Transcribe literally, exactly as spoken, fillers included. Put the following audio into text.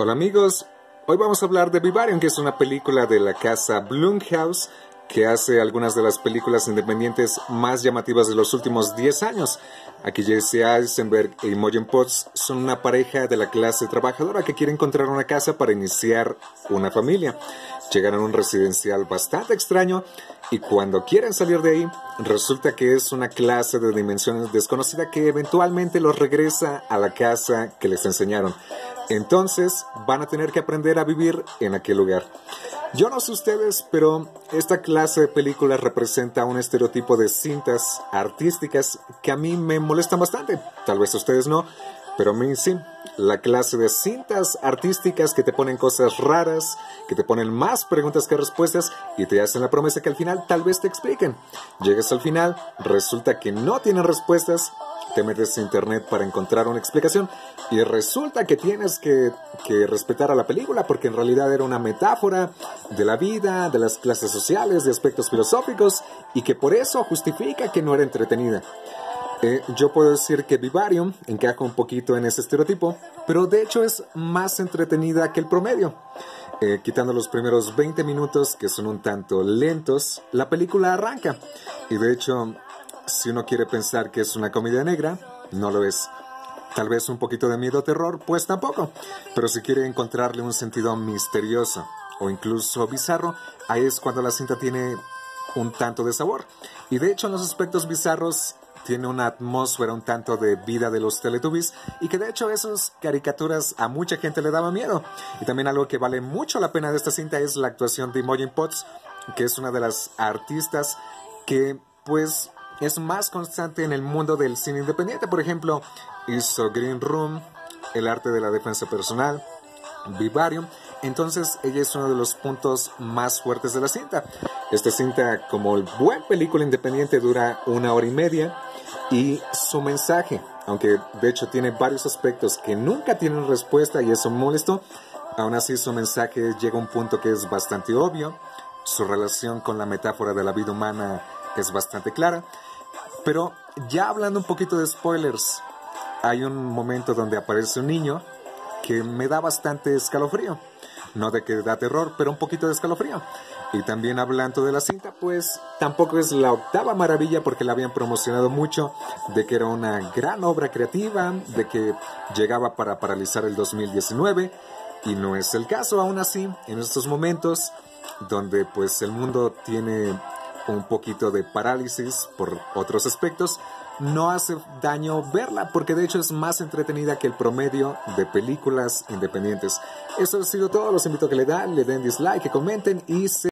Hola amigos, hoy vamos a hablar de Vivarium, que es una película de la casa Blumhouse que hace algunas de las películas independientes más llamativas de los últimos diez años. Aquí Jesse Eisenberg y Imogen Poots son una pareja de la clase trabajadora que quiere encontrar una casa para iniciar una familia. Llegan a un residencial bastante extraño y cuando quieren salir de ahí, resulta que es una clase de dimensiones desconocida que eventualmente los regresa a la casa que les enseñaron. Entonces van a tener que aprender a vivir en aquel lugar. Yo no sé ustedes, pero esta clase de películas representa un estereotipo de cintas artísticas que a mí me molestan bastante. Tal vez a ustedes no, pero a mí sí. La clase de cintas artísticas que te ponen cosas raras, que te ponen más preguntas que respuestas y te hacen la promesa que al final tal vez te expliquen. Llegas al final, resulta que no tienen respuestas, te metes a internet para encontrar una explicación y resulta que tienes que, que respetar a la película porque en realidad era una metáfora de la vida, de las clases sociales, de aspectos filosóficos y que por eso justifica que no era entretenida. Eh, yo puedo decir que Vivarium encaja un poquito en ese estereotipo, pero de hecho es más entretenida que el promedio. Eh, quitando los primeros veinte minutos que son un tanto lentos, la película arranca y de hecho, si uno quiere pensar que es una comedia negra, no lo es. Tal vez un poquito de miedo o terror, pues tampoco. Pero si quiere encontrarle un sentido misterioso o incluso bizarro, ahí es cuando la cinta tiene un tanto de sabor. Y de hecho en los aspectos bizarros tiene una atmósfera un tanto de vida de los Teletubbies y que de hecho esas caricaturas a mucha gente le daba miedo. Y también algo que vale mucho la pena de esta cinta es la actuación de Imogen Poots, que es una de las artistas que pues es más constante en el mundo del cine independiente. Por ejemplo, hizo Green Room, El arte de la defensa personal, Vivarium. Entonces ella es uno de los puntos más fuertes de la cinta. Esta cinta, como el buen película independiente, dura una hora y media y su mensaje, aunque de hecho tiene varios aspectos que nunca tienen respuesta y eso me molestó, aún así su mensaje llega a un punto que es bastante obvio. Su relación con la metáfora de la vida humana es bastante clara. Pero ya hablando un poquito de spoilers, hay un momento donde aparece un niño que me da bastante escalofrío. No de que da terror, pero un poquito de escalofrío. Y también hablando de la cinta, pues tampoco es la octava maravilla porque la habían promocionado mucho, de que era una gran obra creativa, de que llegaba para paralizar el dos mil diecinueve, y no es el caso. Aún así, en estos momentos donde pues el mundo tiene un poquito de parálisis por otros aspectos, no hace daño verla porque de hecho es más entretenida que el promedio de películas independientes. Eso ha sido todo, los invito a que le den, le den dislike, que comenten y se